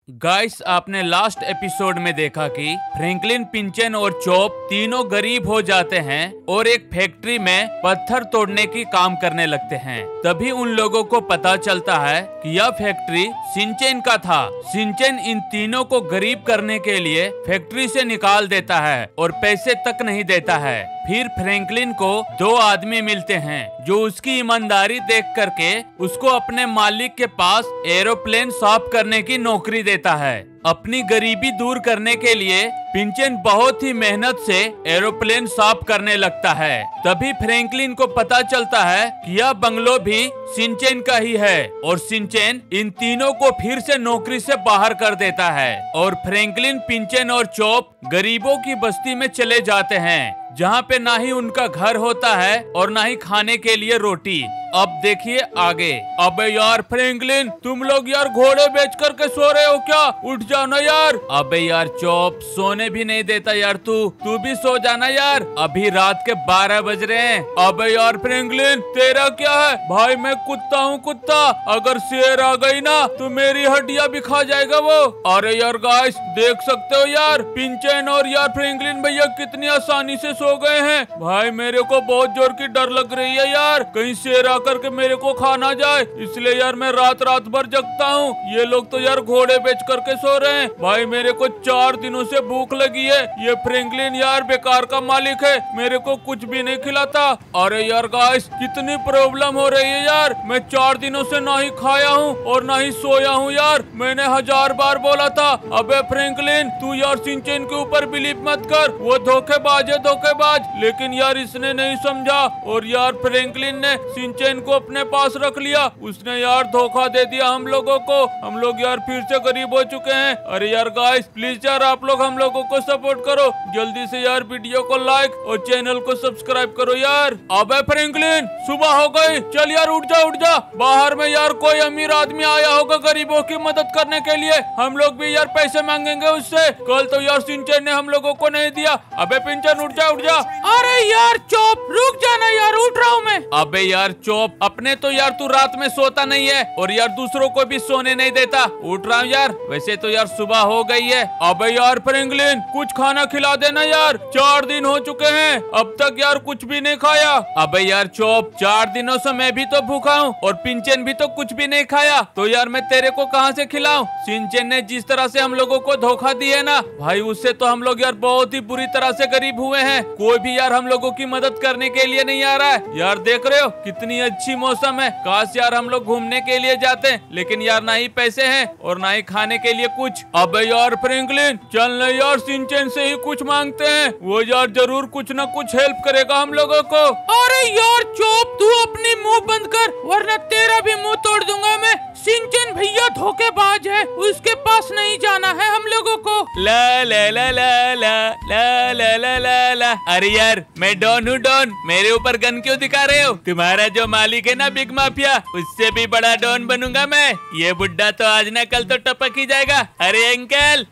Guys, आपने last episode में देखा कि फ्रैंकलिन, पिंचन और चॉप तीनों गरीब हो जाते हैं और एक फैक्ट्री में पत्थर तोड़ने की काम करने लगते हैं। तभी उन लोगों को पता चलता है कि यह फैक्ट्री शिनचैन का था। शिनचैन इन तीनों को गरीब करने के लिए फैक्ट्री से निकाल देता है और पैसे तक नहीं देता है। फिर फ्रैंकलिन को दो आदमी मिलते हैं जो उसकी ईमानदारी देख करके उसको अपने मालिक के पास एरोप्लेन साफ करने की नौकरी देता है। अपनी गरीबी दूर करने के लिए पिंचन बहुत ही मेहनत से एरोप्लेन साफ करने लगता है। तभी फ्रैंकलिन को पता चलता है कि यह बंगलो भी शिनचैन का ही है और शिनचैन इन तीनों को फिर से नौकरी से बाहर कर देता है और फ्रैंकलिन, पिंचन और चॉप गरीबों की बस्ती में चले जाते हैं जहाँ पे ना ही उनका घर होता है और ना ही खाने के लिए रोटी। अब देखिए आगे। अबे यार फ्रैंकलिन, तुम लोग यार घोड़े बेच करके सो रहे हो क्या? उठ जाओ ना यार। अबे यार चॉप, सोने भी नहीं देता यार तू भी सो जाना यार, अभी रात के 12 बज रहे हैं। अबे यार फ्रैंकलिन, तेरा क्या है भाई? मैं कुत्ता हूँ कुत्ता, अगर शेर आ गई ना तो मेरी हड्डियां भी खा जाएगा वो। अरे यार गाइस, देख सकते हो यार पिंचन और यार फ्रैंकलिन भैया कितनी आसानी से सो गए हैं। भाई मेरे को बहुत जोर की डर लग रही है यार, कहीं शेर करके मेरे को खा ना जाए, इसलिए यार मैं रात भर जगता हूँ। ये लोग तो यार घोड़े बेच करके सो रहे हैं। भाई मेरे को 4 दिनों से भूख लगी है। ये फ्रैंकलिन यार बेकार का मालिक है, मेरे को कुछ भी नहीं खिलाता। अरे यार गाइस, कितनी प्रॉब्लम हो रही है यार। मैं 4 दिनों से ना ही खाया हूँ और ना ही सोया हूँ यार। मैंने 1000 बार बोला था अबे फ्रैंकलिन, तू यार शिनचैन के ऊपर बिलीव मत कर, वो धोखेबाज है धोखेबाज। लेकिन यार इसने नहीं समझा और यार फ्रैंकलिन ने शिनचैन को अपने पास रख लिया। उसने यार धोखा दे दिया हम लोगों को। हम लोग यार फिर से गरीब हो चुके हैं। अरे यार गाइस, प्लीज यार आप लोग हम लोगों को सपोर्ट करो, जल्दी से यार वीडियो को लाइक और चैनल को सब्सक्राइब करो यार। अबे फ्रैंकलिन, सुबह हो गई, चल यार उठ जा। बाहर में यार कोई अमीर आदमी आया होगा गरीबों की मदद करने के लिए, हम लोग भी यार पैसे मांगेंगे उससे। कल तो यार शिनचैन ने हम लोगों को नहीं दिया। अबे पिंचन उठ जा। अरे यार चॉप, रुक जाना यार, उठ रहा हूँ मैं। अबे यार चॉप, अपने तो यार तू रात में सोता नहीं है और यार दूसरों को भी सोने नहीं देता। उठ रहा हूँ यार, वैसे तो यार सुबह हो गई है। अबे यार फ्रैंकलिन, कुछ खाना खिला देना यार, 4 दिन हो चुके हैं अब तक यार कुछ भी नहीं खाया। अबे यार चॉप, 4 दिनों से मैं भी तो भूखा हूँ और पिंचन भी तो कुछ भी नहीं खाया, तो यार मैं तेरे को कहाँ से खिलाऊं? शिनचैन ने जिस तरह से हम लोगों को धोखा दिया है ना भाई, उससे तो हम लोग यार बहुत ही बुरी तरह से गरीब हुए हैं। कोई भी यार हम लोगों की मदद करने के लिए नहीं आ रहा है। यार देख रहे हो कितनी अच्छी मौसम है, काश यार हम लोग घूमने के लिए जाते हैं, लेकिन यार ना ही पैसे हैं और ना ही खाने के लिए कुछ। अबे यार फ्रैंकलिन, चल ना यार शिनचैन से ही कुछ मांगते हैं, वो यार जरूर कुछ ना कुछ हेल्प करेगा हम लोगों को। अरे यार चॉप, तू अपनी मुंह बंद कर वरना तेरा भी मुंह तोड़ दूंगा मैं। शिनचैन भैया धोखेबाज है, उसके पास नहीं जाना है हम लोगों को। ला ला ला ला ला ला ला ला ला ला। अरे यार मैं डॉन हूँ डॉन, मेरे ऊपर गन क्यों दिखा रहे हो? तुम्हारा जो मालिक है ना बिग माफिया, उससे भी बड़ा डॉन बनूंगा मैं। ये बुड्ढा तो आज ना कल तो टपक ही जाएगा। अरे अंकल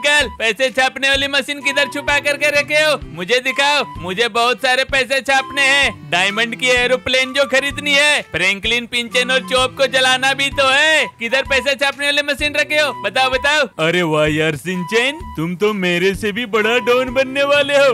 पैसे छापने वाली मशीन किधर छुपा करके रखे हो? मुझे दिखाओ, मुझे बहुत सारे पैसे छापने हैं। डायमंड की एरोप्लेन जो खरीदनी है, फ्रैंकलिन, पिंचन और चॉप को जलाना भी तो है। किधर पैसे छापने वाली मशीन रखे हो? बताओ। अरे वाह यार शिनचैन, तुम तो मेरे से भी बड़ा डॉन बनने वाले हो।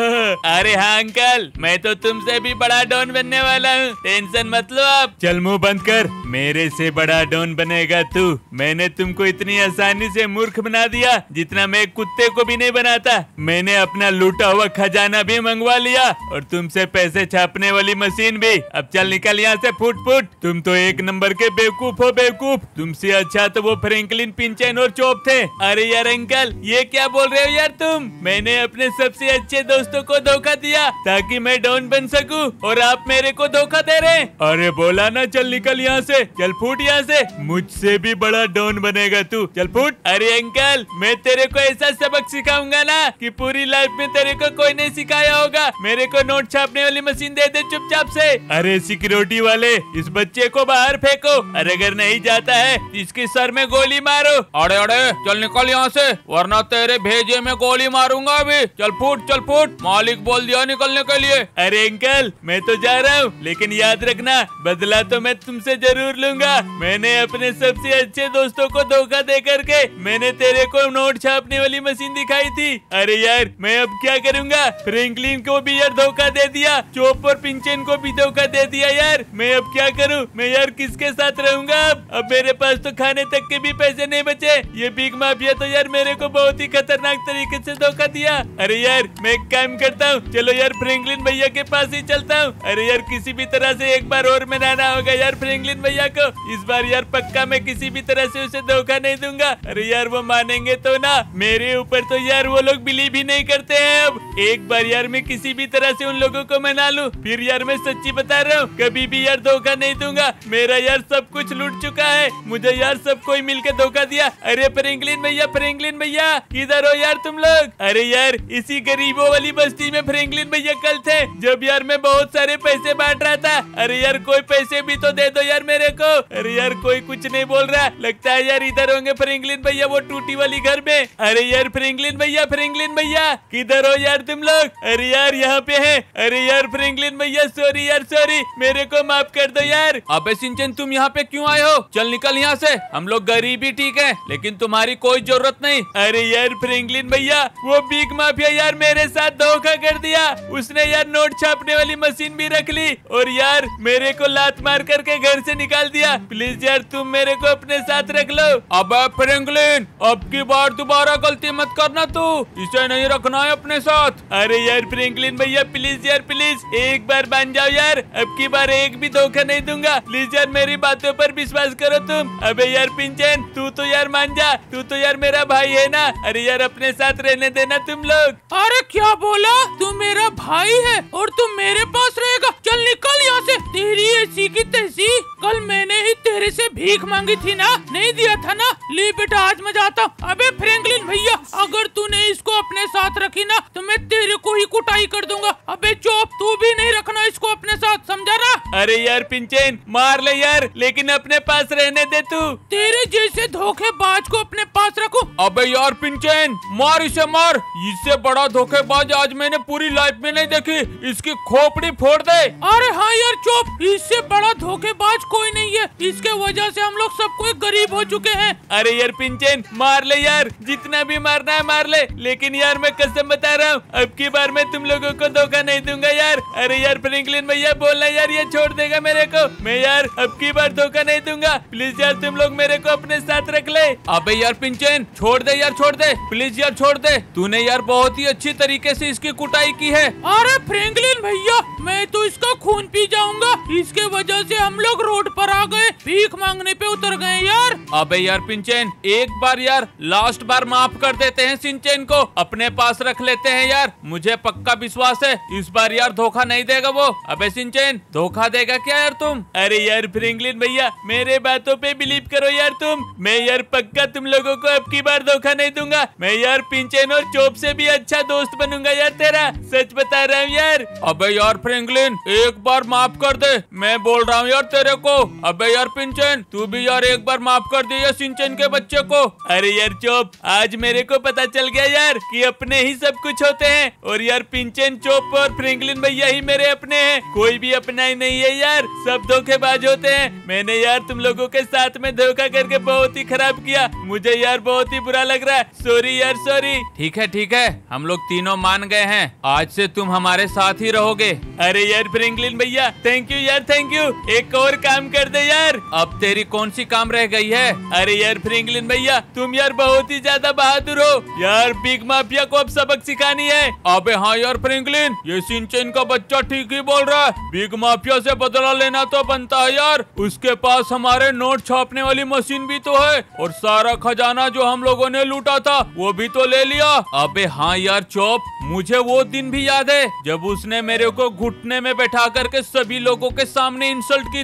अरे हाँ अंकल, मैं तो तुमसे भी बड़ा डॉन बनने वाला हूँ, टेंशन मत लो आप। चल मुंह बंद कर, मेरे से बड़ा डॉन बनेगा तू। मैंने तुमको इतनी आसानी से मूर्ख बना दिया जितना मैं कुत्ते को भी नहीं बनाता। मैंने अपना लूटा हुआ खजाना भी मंगवा लिया और तुमसे पैसे छापने वाली मशीन भी। अब चल निकल यहाँ से फुट। तुम तो एक नंबर के बेवकूफ हो बेवकूफ। तुमसे अच्छा तो वो फ्रैंकलिन, पिंचन और चॉप थे। अरे यार अंकल, ये क्या बोल रहे हो यार तुम? मैंने अपने सबसे अच्छे दोस्तों को धोखा दिया ताकि मैं डॉन बन सकूं और आप मेरे को धोखा दे रहे हैं। अरे बोला ना चल निकल यहाँ से, चल फूट यहाँ से, मुझसे भी बड़ा डॉन बनेगा तू, चल फूट। अरे अंकल, मैं तेरे को ऐसा सबक सिखाऊंगा ना कि पूरी लाइफ में तेरे को कोई नहीं सिखाया होगा। मेरे को नोट छापने वाली मशीन दे दे चुपचाप से। अरे सिक्योरिटी वाले, इस बच्चे को बाहर फेंको और अगर नहीं जाता है इसके सर में गोली मारो। अरे अरे चल निकल यहाँ से, वरना तेरे भेजे में गोली मारूंगा अभी। चल फुट, मालिक बोल दिया निकलने के लिए। अरे अंकल मैं तो जा रहा हूँ, लेकिन याद रखना बदला तो मैं तुमसे जरूर लूंगा। मैंने अपने सबसे अच्छे दोस्तों को धोखा दे करके मैंने तेरे को नोट छापने वाली मशीन दिखाई थी। अरे यार मैं अब क्या करूंगा, फ्रैंकलिन को भी यार धोखा दे दिया, चोप और पिंचन को भी धोखा दे दिया। यार मैं अब क्या करूं, मैं यार किसके साथ रहूंगा अब मेरे पास तो खाने तक के भी पैसे नहीं बचे। ये बिग माफिया तो यार मेरे को बहुत ही खतरनाक तरीके से धोखा दिया। अरे यार मैं एक काम करता हूँ, चलो यार फ्रैंकलिन भैया के पास ही चलता हूँ। अरे यार किसी भी तरह से एक बार और मनाना होगा यार फ्रैंकलिन भैया को। इस बार यार पक्का मैं किसी भी तरह से उसे धोखा नहीं दूंगा। अरे यार वो मानेंगे तो ना, मेरे ऊपर तो यार वो लोग बिलीव ही नहीं करते हैं। अब एक बार यार मैं किसी भी तरह से उन लोगों को मना लूं, फिर यार मैं सच्ची बता रहा हूँ कभी भी यार धोखा नहीं दूंगा। मेरा यार सब कुछ लूट चुका है, मुझे यार सब कोई मिलकर धोखा दिया। अरे फ्रैंकलिन भैया किधर हो यार तुम लोग? अरे यार इसी गरीबों वाली बस्ती में फ्रैंकलिन भैया कल थे जब यार मैं बहुत सारे पैसे बांट रहा था। अरे यार कोई पैसे भी तो दे दो यार मेरे को। अरे यार कोई कुछ नहीं बोल रहा, लगता है यार इधर होंगे फ्रैंकलिन भैया वो टूटी वाली घर में। अरे यार फ्रैंकलिन भैया किधर हो यार तुम लोग? अरे यार यहाँ पे है। अरे यार फ्रैंकलिन भैया सॉरी मेरे को माफ कर दो यार। अबे सिंचन तुम यहाँ पे क्यों आए हो? चल निकल यहाँ से, हम लोग गरीब ही ठीक है लेकिन तुम्हारी कोई जरूरत नहीं। अरे यार फ्रैंकलिन भैया वो बिग माफिया यार मेरे साथ धोखा कर दिया, उसने यार नोट छापने वाली मशीन भी रख ली और यार मेरे को लात मार करके घर से निकाल दिया। प्लीज यार तुम मेरे को अपने साथ रख लो। अबे फ्रैंकलिन अब की बार दोबारा गलती मत करना, तू इसे नहीं रखना है अपने साथ। अरे यार फ्रैंकलिन भैया प्लीज यार प्लीज एक बार मान जाओ यार, अब की बार एक भी धोखा नहीं दूंगा। प्लीज यार मेरी बातों पर विश्वास करो तुम। अबे यार पिंचन तू तो यार मान जा, तू तो यार मेरा भाई है ना। अरे यार अपने साथ रहने देना तुम लोग। अरे क्या बोला, तू मेरा भाई है और तू मेरे पास रहेगा? चल निकल यहाँ से, तेरी ऐसी की तैसी। कल मैंने ही तेरे से भीख मांगी थी ना, नहीं दिया था ना, ले बेटा आज मैं जाता हूँ। अबे फ्रैंकलिन भैया अगर तूने इसको अपने साथ रखी ना तो मैं तेरे को ही कुटाई कर दूंगा। अबे चुप, तू भी नहीं रखना इसको अपने साथ, समझा ना? अरे यार पिंचन मार ले यार, लेकिन अपने पास रहने दे तू। तेरे जैसे धोखेबाज को अपने पास रखूं? अबे यार पिंचन मार इसे मार, इससे बड़ा धोखेबाज आज मैंने पूरी लाइफ में नहीं देखी, इसकी खोपड़ी फोड़ दे। अरे हाँ यार चुप, इससे बड़ा धोखेबाज कोई नहीं है, इसके वजह से हम लोग सब कोई गरीब हो चुके हैं। अरे यार पिंचन मार ले यार, जितना भी मारना है मार ले, लेकिन यार मैं कसम बता रहा हूँ अब की बार मैं तुम लोगों को धोखा नहीं दूंगा यार। अरे यार फ्रैंकलिन भैया बोलना यार ये छोड़ देगा मेरे को, मैं यार अब की बार धोखा नहीं दूंगा। प्लीज यार तुम लोग मेरे को अपने साथ रख ले। अबे यार पिंचन छोड़ दे यार, छोड़ दे प्लीज यार, छोड़ दे। तूने यार बहुत ही अच्छी तरीके से इसकी कुटाई की है। अरे फ्रैंकलिन भैया मैं तो इसका खून पी जाऊंगा, इसके वजह से हम लोग रोड पर आ गए, भीख मांगने पे उतर गए यार। अबे यार पिंचन एक बार यार लास्ट बार माफ कर देते हैं सिंचन को, अपने पास रख लेते हैं यार, मुझे पक्का विश्वास है इस बार यार धोखा नहीं देगा वो। अबे सिंचन धोखा देगा क्या यार तुम? अरे यार फ्रैंकलिन भैया मेरे बातों पे बिलीव करो यार तुम, मैं यार पक्का तुम लोगों को अब की बार धोखा नहीं दूंगा। मैं यार पिंचन और चोप से भी अच्छा दोस्त बनूंगा यार तेरा, सच बता रहा हूँ यार। अबे यार फ्रैंकलिन एक बार माफ कर दे, मैं बोल रहा हूँ यार तेरे को। अबे यार पिंचन तू भी यार एक बार माफ कर दे यार सिंचन के बच्चे को। अरे यार चोप आज मेरे को पता चल गया यार कि अपने ही सब कुछ होते हैं, और यार पिंचन चोप और फ्रैंकलिन भैया ही मेरे अपने हैं, कोई भी अपना ही नहीं है यार, सब धोखेबाज होते हैं। मैंने यार तुम लोगों के साथ में धोखा करके बहुत ही खराब किया, मुझे यार बहुत ही बुरा लग रहा है, सॉरी यार सॉरी। ठीक है हम लोग तीनों मान गए हैं, आज से तुम हमारे साथ ही रहोगे। अरे यार फ्रैंकलिन भैया थैंक यू यार थैंक यू, एक और काम कर दे यार। अब तेरी कौन सी काम रह गई है? अरे यार फ्रैंकलिन भैया तुम यार बहुत ही ज्यादा बहादुर हो यार, बिग माफिया को अब सबक सिखानी है। अबे हाँ यार फ्रैंकलिन ये सिंचन का बच्चा ठीक ही बोल रहा है, बिग माफिया से बदला लेना तो बनता है यार, उसके पास हमारे नोट छापने वाली मशीन भी तो है और सारा खजाना जो हम लोगों ने लूटा था वो भी तो ले लिया। अबे हाँ यार चोप मुझे वो दिन भी याद है जब उसने मेरे को घुटने में बैठा करके सभी लोगों के सामने इंसल्ट की थी।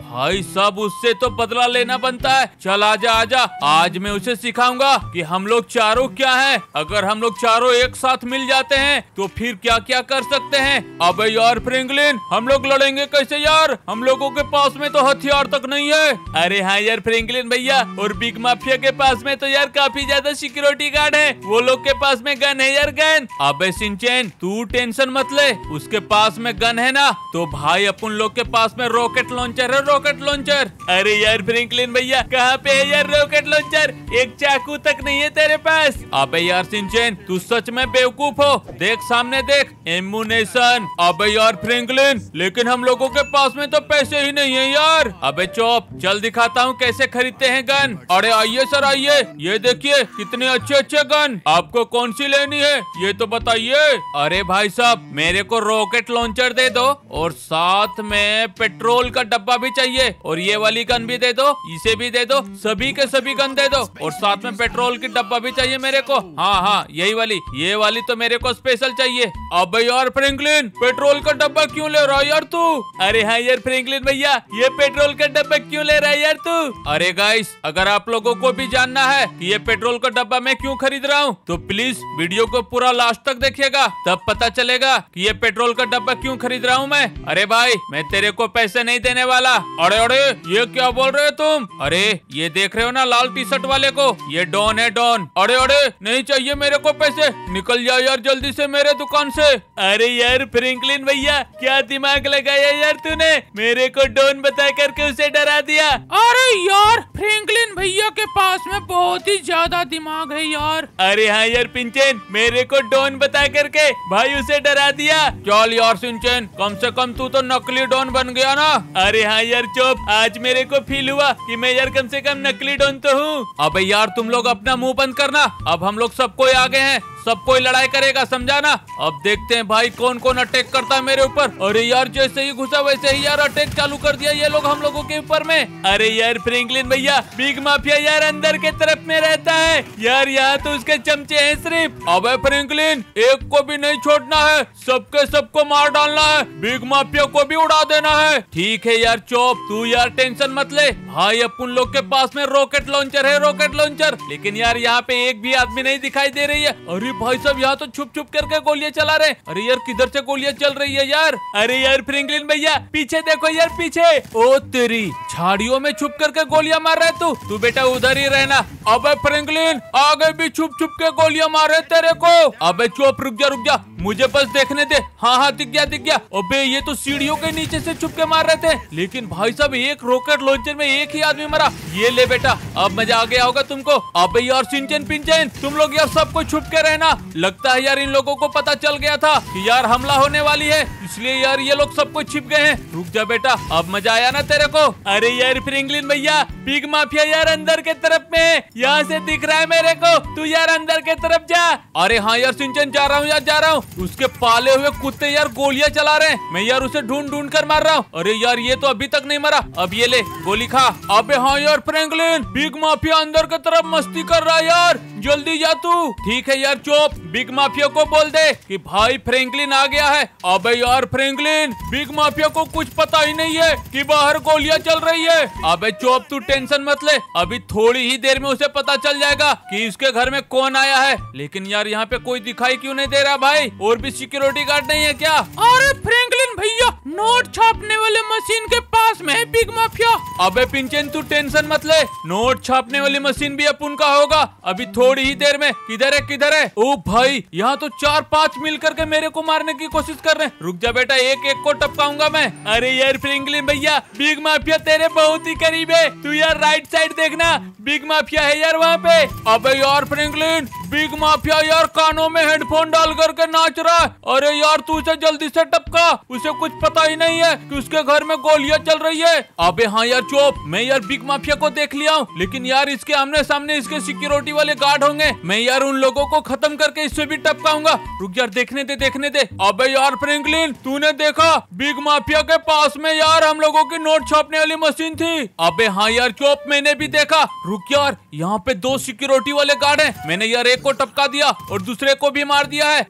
भाई साहब उससे तो बदला लेना बनता है। चल आजा आजा, आज मैं उसे सिखाऊंगा कि हम लोग चारों क्या हैं। अगर हम लोग चारों एक साथ मिल जाते हैं तो फिर क्या क्या कर सकते हैं। अबे यार फ्रैंकलिन, हम लोग लड़ेंगे कैसे यार, हम लोगों के पास में तो हथियार तक नहीं है। अरे हाँ यार फ्रैंकलिन भैया, और बिग माफिया के पास में तो यार काफी ज्यादा सिक्योरिटी गार्ड है, वो लोग के पास में गन है यार, गन। अबे शिनचैन तू टेंशन मत ले, उसके पास में गन है ना, तो भाई अपन लोग के पास में रॉकेट लॉन्चर है, रॉकेट लॉन्चर। अरे यार फ्रैंकलिन भैया कहाँ पे है यार रॉकेट लॉन्चर, एक चाकू तक नहीं है तेरे पास। अबे यार शिनचैन तू सच में बेवकूफ हो, देख सामने देख, एम्यूनेशन। अबे यार फ्रैंकलिन लेकिन हम लोगों के पास में तो पैसे ही नहीं है यार। अबे चौप, चल दिखाता हूँ कैसे खरीदते हैं गन। अरे आइए सर आइए, ये देखिए कितने अच्छे अच्छे गन, आपको कौन सी लेनी है ये तो बताइए। अरे भाई साहब मेरे को रॉकेट लॉन्चर दे दो, और साथ में पेट्रोल का डब्बा भी चाहिए, और ये वाली गन भी दे दो, इसे भी दे दो, सभी के सभी गन दे दो, और साथ में पेट्रोल की डब्बा भी चाहिए मेरे को। हाँ हाँ यही वाली, ये वाली तो मेरे को स्पेशल चाहिए। अब यार फ्रैंकलिन पेट्रोल का डब्बा क्यों ले रहा है यार तू। अरे हाँ यार फ्रैंकलिन भैया, ये पेट्रोल का डब्बा क्यों ले रहा है यार तू। अरे गाइस, अगर आप लोगों को भी जानना है कि ये पेट्रोल का डब्बा मैं क्यों खरीद रहा हूँ, तो प्लीज वीडियो को पूरा लास्ट तक देखिएगा, तब पता चलेगा कि ये पेट्रोल का डब्बा क्यों खरीद रहा हूँ मैं। अरे भाई मैं तेरे को पैसे नहीं देने वाला। अरे अरे ये क्या बोल रहे हो तुम। अरे ये देख रहे हो ना लाल टी शर्ट वाले को, ये डॉन है डॉन। अरे अरे नहीं चाहिए मेरे को पैसे, निकल जाओ यार जल्दी से मेरे दुकान से। अरे यार फ्रैंकलिन भैया क्या दिमाग लगाया यार तूने, मेरे को डॉन बता करके उसे डरा दिया। अरे यार फ्रैंकलिन भैया के पास में बहुत ही ज्यादा दिमाग है यार। अरे हाँ यार पिंचन, मेरे को डॉन बता करके भाई उसे डरा दिया। चल यार सिंचन, कम से कम तू तो नकली डॉन बन गया ना। अरे हाँ यार चुप, आज मेरे को फील हुआ कि मैं यार कम से कम नकली डॉन तो हूँ। अबे यार तुम लोग अपना मुंह बंद करना, अब हम लोग सब कोई आगे हैं, सब कोई लड़ाई करेगा, समझा ना। अब देखते हैं भाई कौन कौन अटैक करता है मेरे ऊपर। अरे यार जैसे ही घुसा वैसे ही यार अटैक चालू कर दिया ये लोग हम लोगों के ऊपर में। अरे यार फ्रैंकलिन भैया, बिग माफिया यार अंदर के तरफ में रहता है यार, यहाँ तो उसके चमचे हैं सिर्फ। अबे फ्रैंकलिन एक को भी नहीं छोड़ना है, सबके सबको मार डालना है, बिग माफिया को भी उड़ा देना है। ठीक है यार चौप, तू यार टेंशन मत ले भाई, अपन लोग के पास में रॉकेट लॉन्चर है, रॉकेट लॉन्चर। लेकिन यार यहाँ पे एक भी आदमी नहीं दिखाई दे रही है। अरे भाई साहब यहाँ तो छुप छुप करके गोलियां चला रहे। अरे यार किधर से गोलियां चल रही है यार। अरे यार फ्रैंकलिन भैया पीछे देखो यार पीछे, ओ तेरी झाड़ियों में छुप करके गोलियां मार रहे तू बेटा उधर ही रहना। अबे फ्रैंकलिन आगे भी छुप छुप के गोलियां मार रहे तेरे को। अबे चुप, रुक जा मुझे बस देखने दे। हाँ हाँ दिख गया। अबे ये तो सीढ़ियों के नीचे से छुप के मार रहे थे, लेकिन भाई साहब एक रॉकेट लॉन्चर में एक ही आदमी मरा। ये ले बेटा, अब मजा आ गया होगा तुमको। अबे यार सिंचन पिंचन तुम लोग यार सबको छुप के रहना, लगता है यार इन लोगों को पता चल गया था कि यार हमला होने वाली है, इसलिए यार ये लोग सबको छिप गए हैं। रुक जा बेटा, अब मजा आया ना तेरे को। अरे यार फ्रैंकलिन भैया बिग माफिया यार अंदर के तरफ में है, यहाँ से दिख रहा है मेरे को, तू यार अंदर के तरफ जा। अरे हाँ यार सिंचन जा रहा हूँ यार, जा रहा हूँ। उसके पाले हुए कुत्ते यार गोलियां चला रहे हैं, मैं यार उसे ढूंढ ढूंढ कर मार रहा हूँ। अरे यार ये तो अभी तक नहीं मरा, अब ये ले गोली खा। अबे हाँ यार फ्रैंकलिन बिग माफिया अंदर की तरफ मस्ती कर रहा है यार, जल्दी जा तू। ठीक है यार चुप, बिग माफिया को बोल दे कि भाई फ्रैंकलिन आ गया है। अबे यार फ्रैंकलिन बिग माफिया को कुछ पता ही नहीं है कि बाहर गोलियां चल रही है। अबे चुप, तू टेंशन मत ले, अभी थोड़ी ही देर में उसे पता चल जाएगा कि इसके घर में कौन आया है। लेकिन यार यहाँ पे कोई दिखाई क्यों नहीं दे रहा भाई, और भी सिक्योरिटी गार्ड नहीं है क्या। अरे फ्रैंकलिन भैया नोट छापने वाले मशीन के पास में है बिग माफिया। अबे पिंचन तू टेंशन मत ले, नोट छापने वाली मशीन भी अपन का होगा अभी थोड़ी ही देर में। किधर है। ओ भाई यहाँ तो 4-5 मिल करके मेरे को मारने की कोशिश कर रहे हैं। रुक जा बेटा, एक एक को टपकाऊंगा मैं। अरे यार फ्रैंकलिन भैया बिग माफिया तेरे बहुत ही करीब है, तू यार राइट साइड देखना, बिग माफिया है यार वहाँ पे। अबे यार फ्रैंकलिन बिग माफिया यार कानों में हेडफोन डाल करके नाच रहा है। अरे यार तू उसे जल्दी से टपका, उसे कुछ पता ही नहीं है कि उसके घर में गोलियां चल रही है। अबे हाँ यार चुप, मैं यार बिग माफिया को देख लिया हूँ, लेकिन यार इसके आमने सामने इसके सिक्योरिटी वाले गार्ड होंगे, मैं यार उन लोगों को खत्म करके इससे भी टपकाऊंगा। रुक यार देखने दे। अबे यार फ्रैंकलिन तूने देखा बिग माफिया के पास में यार हम लोगों की नोट छापने वाली मशीन थी। अबे हाँ यार चुप, मैंने भी देखा। रुक यार, यहाँ पे 2 सिक्योरिटी वाले गार्ड हैं, मैंने यार एक को टपका दिया और दूसरे को भी मार दिया है। अरे यार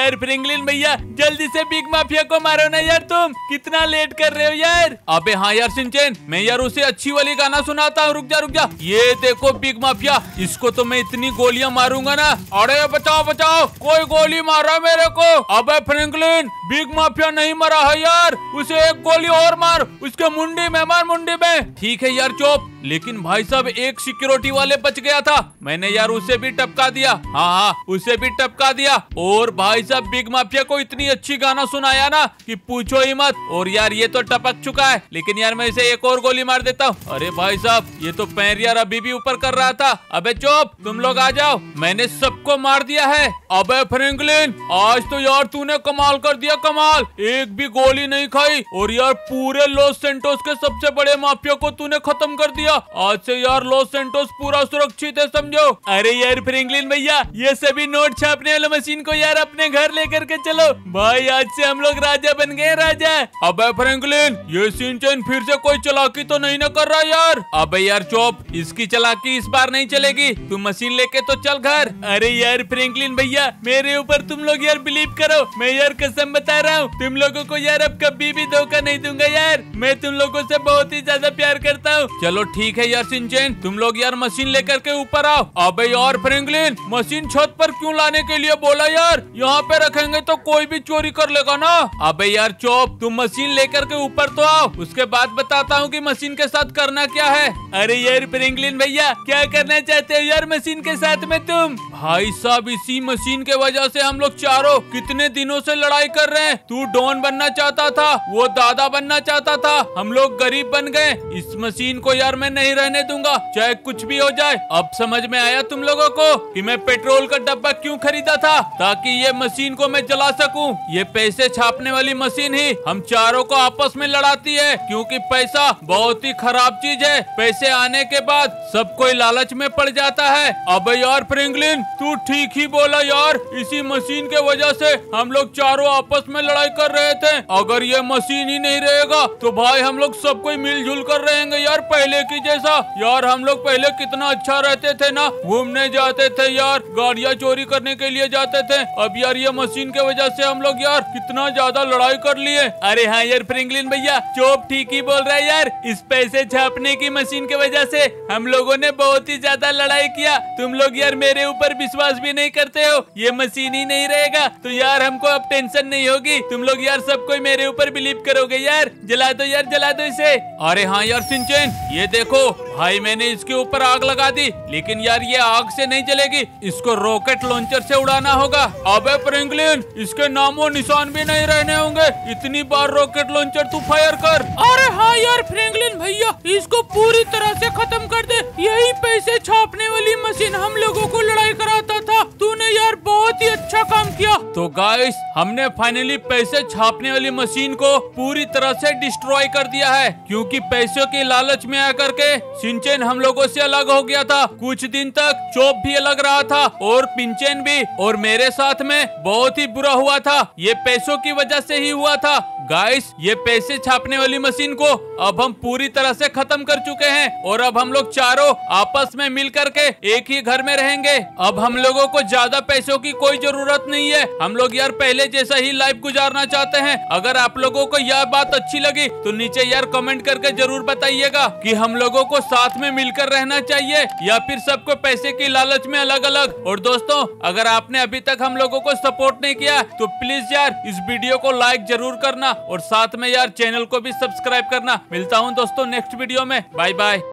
यार फ्रैंकलिन भैया, जल्दी से बिग माफिया को मारो ना यार, तुम कितना लेट कर रहे हो यार। अबे हाँ यार शिनचैन, मैं यार उसे अच्छी वाली गाना सुनाता हूँ, रुक जा रुक जा। ये देखो बिग माफिया, इसको तो मैं इतनी गोलियां मारूंगा ना। अरे बचाओ बचाओ, कोई गोली मारा मेरे को। अबे फ्रैंकलिन, बिग माफिया नहीं मरा है यार, उसे एक गोली और मार, उसके मुंडी में मार, मुंडी में। ठीक है यार चोप, लेकिन भाई साहब एक सिक्योरिटी वाले बच गया था, मैंने यार उसे भी टपका दिया। हाँ, उसे भी टपका दिया। और भाई साहब बिग माफिया को इतनी अच्छी गाना सुनाया ना कि पूछो ही मत। और यार ये तो टपक चुका है, लेकिन यार मैं इसे एक और गोली मार देता हूँ। अरे भाई साहब, ये तो पैर यार अभी भी ऊपर कर रहा था। अबे चुप, तुम लोग आ जाओ, मैंने सबको मार दिया है। अबे फ्रैंकलिन, आज तो यार तूने कमाल कर दिया, कमाल, एक भी गोली नहीं खाई और यार पूरे लॉस सैंटोस के सबसे बड़े माफिया को तूने खत्म कर दिया। आज से यार लॉस सैंटोस पूरा सुरक्षित है, समझो। अरे यार फ्रैंकलिन भैया, ये सभी नोट छापने वाले मशीन को यार अपने घर लेकर के चलो भाई, आज से हम लोग राजा बन गए, राजा। अबे फ्रैंकलिन, ये शिनचैन फिर से कोई चालाकी तो नहीं न कर रहा यार। अबे यार चुप, इसकी चालाकी इस बार नहीं चलेगी, तू मशीन लेके तो चल घर। अरे यार फ्रैंकलिन भैया, मेरे ऊपर तुम लोग यार बिलीव करो, मैं यार कसम बता रहा हूँ, तुम लोगों को यार अब कभी भी धोखा नहीं दूंगा यार, मैं तुम लोगों से बहुत ही ज्यादा प्यार करता हूँ। चलो ठीक है यार शिनचैन, तुम लोग यार मशीन लेकर के ऊपर आओ। अबे यार फ्रैंकलिन, मशीन छत पर क्यों लाने के लिए बोला यार, यहाँ पे रखेंगे तो कोई भी चोरी कर लेगा ना। अबे यार चुप, तुम मशीन लेकर के ऊपर तो आओ, उसके बाद बताता हूँ कि मशीन के साथ करना क्या है। अरे यार फ्रैंकलिन भैया, क्या करना चाहते हो यार मशीन के साथ में तुम? भाई साहब, इसी मशीन के वजह से हम लोग चारों कितने दिनों से लड़ाई कर रहे हैं। तू डॉन बनना चाहता था, वो दादा बनना चाहता था, हम लोग गरीब बन गए। इस मशीन को यार मैं नहीं रहने दूंगा, चाहे कुछ भी हो जाए। अब समझ में आया तुम लोगों को कि मैं पेट्रोल का डब्बा क्यों खरीदा था, ताकि ये मशीन को मैं जला सकूं। ये पैसे छापने वाली मशीन ही हम चारों को आपस में लड़ाती है, क्योंकि पैसा बहुत ही खराब चीज है। पैसे आने के बाद सब कोई लालच में पड़ जाता है। अबे यार फ्रैंकलिन, तू ठीक ही बोला यार, इसी मशीन के वजह से हम लोग चारों आपस में लड़ाई कर रहे थे। अगर ये मशीन ही नहीं रहेगा तो भाई हम लोग सब कोई मिलजुल कर रहेंगे यार, पहले की जैसा। यार हम लोग पहले कितना अच्छा रहते थे ना, घूमने जाते थे यार, गाड़ियाँ चोरी करने के लिए जाते थे। अब यार ये मशीन के वजह से हम लोग यार कितना ज्यादा लड़ाई कर लिए। अरे हाँ यार फ्रैंकलिन भैया, चोप ठीक ही बोल रहा है यार, इस पैसे छापने की मशीन के वजह से हम लोगों ने बहुत ही ज्यादा लड़ाई किया। तुम लोग यार मेरे ऊपर विश्वास भी नहीं करते हो, ये मशीन ही नहीं रहेगा तो यार हमको अब टेंशन नहीं होगी। तुम लोग यार सब कोई मेरे ऊपर बिलीव करोगे यार, जला दो यार, जला दो इसे। अरे हाँ यार शिनचैन, ये देखो भाई, मैंने इसके ऊपर आग लगा दी, लेकिन यार ये आग से नहीं जलेगी, इसको रॉकेट लॉन्चर से उड़ाना होगा। अबे फ्रैंकलिन, इसके नामो निशान भी नहीं रहने होंगे, इतनी बार रॉकेट लॉन्चर तू फायर कर। अरे हाँ यार फ्रैंकलिन भैया, इसको पूरी तरह से खत्म कर दे, यही पैसे छापने वाली मशीन हम लोगों को लड़ाई कराता था। तूने यार बहुत ही अच्छा काम किया। तो गाइस, हमने फाइनली पैसे छापने वाली मशीन को पूरी तरह से डिस्ट्रॉय कर दिया है, क्योंकि पैसों के लालच में आकर के शिनचैन हम लोगों से अलग हो गया था। कुछ दिन तक चोप भी अलग रहा था और पिंचैन भी, और मेरे साथ में बहुत ही बुरा हुआ था, ये पैसों की वजह से ही हुआ था। गाइस, ये पैसे छापने वाली मशीन को अब हम पूरी तरह से खत्म कर चुके हैं, और अब हम लोग चारों आपस में मिल करके एक ही घर में रहेंगे। अब हम लोगों को ज्यादा पैसों की कोई जरूरत नहीं है, हम लोग यार पहले जैसा ही लाइफ गुजारना चाहते हैं। अगर आप लोगों को यह बात अच्छी लगी तो नीचे यार कमेंट करके जरूर बताइएगा कि हम लोगों को साथ में मिलकर रहना चाहिए या फिर सबको पैसे की लालच में अलग अलग। और दोस्तों, अगर आपने अभी तक हम लोगों को सपोर्ट नहीं किया तो प्लीज यार इस वीडियो को लाइक जरूर करना, और साथ में यार चैनल को भी सब्सक्राइब करना। मिलता हूँ दोस्तों नेक्स्ट वीडियो में, बाय बाय।